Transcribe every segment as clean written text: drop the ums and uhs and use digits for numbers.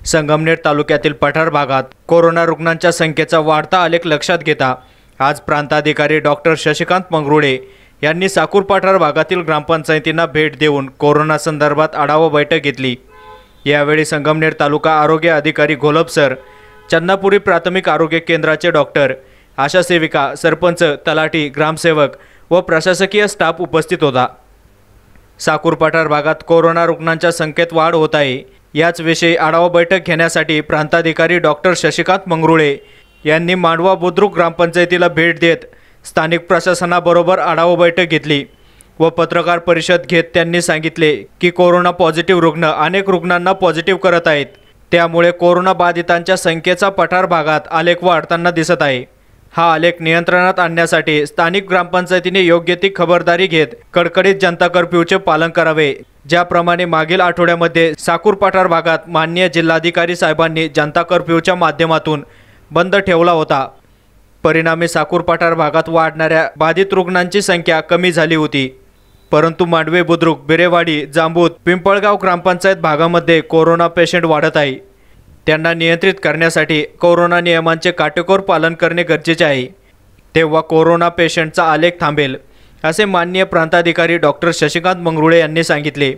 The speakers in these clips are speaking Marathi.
संगमनेर तालुक्यातील पठार भागात कोरोना रुग्णांच्या संख्येचा वाढता आलेख लक्षात घेता आज प्रांताधिकारी डॉक्टर शशिकांत मंगरुळे यांनी साकूर पठार भागातील ग्रामपंचायतींना भेट देऊन कोरोना संदर्भात आढावा बैठक घेतली। यावेळी संगमनेर तालुका आरोग्य अधिकारी घोलप सर, चन्नापुरी प्राथमिक आरोग्य केंद्राचे डॉक्टर, आशा सेविका, सरपंच, तलाठी, ग्रामसेवक व प्रशासकीय स्टाफ उपस्थित होता। साकूर पठार भागात कोरोना रुग्णांच्या संख्येत वाढ होत आहे, याच विषयी आढावा बैठक घेण्यासाठी प्रांताधिकारी डॉक्टर शशिकांत मंगरुळे यांनी मांडवा बुद्रुक ग्रामपंचायतीला भेट देत स्थानिक प्रशासनाबरोबर आढावा बैठक घेतली व पत्रकार परिषद घेत त्यांनी सांगितले की कोरोना पॉझिटिव्ह रुग्ण अनेक रुग्णांना पॉझिटिव्ह करत आहेत, त्यामुळे कोरोना बाधितांच्या संख्येचा पठार भागात आलेख वाढताना दिसत आहे। हा आलेख नियंत्रणात आणण्यासाठी स्थानिक ग्रामपंचायतीने योग्य ती खबरदारी घेत कडकडीत जनता कर्फ्यूचे पालन करावे, ज्याप्रमाणे मागील आठवड्यामध्ये साकूर पठार भागात माननीय जिल्हाधिकारी साहेबांनी जनता कर्फ्यूच्या माध्यमातून बंद ठेवला होता। परिणामी साकूर पठार भागात वाढणाऱ्या बाधित रुग्णांची संख्या कमी झाली होती, परंतु मांडवे बुद्रुक, बिरेवाडी, जांबूत, पिंपळगाव ग्रामपंचायत भागामध्ये कोरोना पेशंट वाढत आहे। त्यांना नियंत्रित करण्यासाठी कोरोना नियमांचे काटेकोर पालन करणे गरजेचे आहे, तेव्हा कोरोना पेशंटचा आलेख थांबेल, असे माननीय प्रांताधिकारी डॉक्टर शशिकांत मंगरुळे यांनी सांगितले।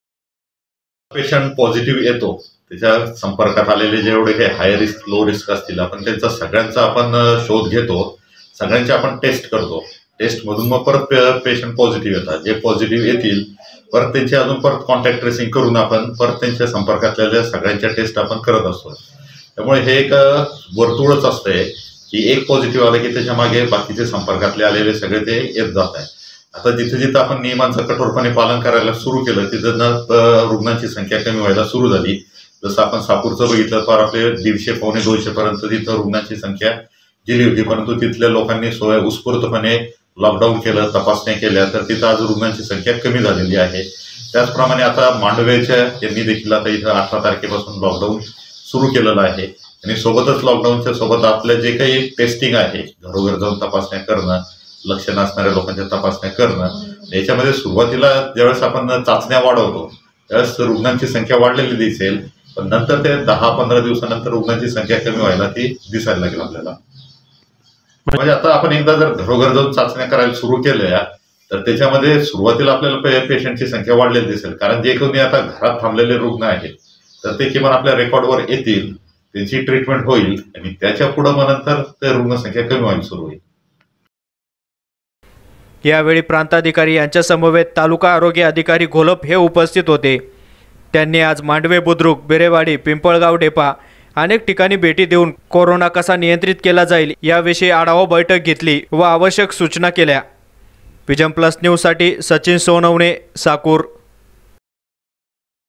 पेशंट पॉझिटिव्ह येतो, त्याच्या संपर्कात आलेले जेवढे काही हाय रिस्क, लो रिस्क असतील आपण त्यांचा सगळ्यांचा आपण शोध घेतो, सगळ्यांची आपण टेस्ट करतो। टेस्टमधून मग परत पेशंट पॉझिटिव्ह येतात, जे पॉझिटिव्ह येतील परत त्यांची अजून परत कॉन्टॅक्ट ट्रेसिंग करून आपण परत त्यांच्या संपर्कातल्या सगळ्यांच्या टेस्ट आपण करत असतो। त्यामुळे हे एक वर्तुळच असतंय की एक पॉझिटिव्ह आलं की त्याच्या मागे बाकीचे संपर्कातले आलेले सगळे ते येत जात आहे। आता जिथे जिथे आपण नियमांचं कठोरपणे पालन करायला सुरू केलं तिथं रुग्णांची संख्या कमी व्हायला सुरू झाली। जसं आपण साकूरचं बघितलं तर आपले 150-200 पर्यंत तिथं रुग्णांची संख्या गेली होती, परंतु तिथल्या लोकांनी उत्स्फूर्तपणे लॉकडाऊन केलं, तपासण्या केल्या, तर तिथं आज रुग्णांची संख्या कमी झालेली आहे। त्याचप्रमाणे आता मांडवेच्या यांनी देखील आता इथं 18 तारखेपासून लॉकडाऊन सुरू केलेलं आहे आणि सोबतच लॉकडाऊनच्या सोबत आपलं जे काही टेस्टिंग आहे, घरोघर जाऊन तपासण्या करणं, लक्षणं असणाऱ्या लोकांच्या तपासण्या करणं, याच्यामध्ये सुरुवातीला ज्यावेळेस आपण चाचण्या वाढवतो त्यावेळेस रुग्णांची संख्या वाढलेली दिसेल, पण नंतर ते 10-15 दिवसानंतर रुग्णांची संख्या कमी व्हायला ती दिसायला लागेल आपल्याला। म्हणजे आता आपण एकदा जर घरोघर जाऊन चाचण्या करायला सुरू केल्या तर त्याच्यामध्ये सुरुवातीला आपल्याला पेशंटची संख्या वाढलेली दिसेल, कारण जे कोणी आता घरात थांबलेले रुग्ण आहेत तर ते किमान आपल्या रेकॉर्डवर येतील, त्यांची ट्रीटमेंट होईल आणि त्याच्या पुढे मग नंतर ते रुग्णसंख्या कमी व्हायला सुरू होईल। यावेळी प्रांताधिकारी यांच्या समवेत तालुका आरोग्य अधिकारी घोलप हे उपस्थित होते। त्यांनी आज मांडवे बुद्रुक, बिरेवाडी, पिंपळगाव डेपा अनेक ठिकाणी भेटी देऊन कोरोना कसा नियंत्रित केला जाईल याविषयी आढावा बैठक घेतली व आवश्यक सूचना केल्या। विजन प्लस न्यूजसाठी सचिन सोनवणे, साकूर।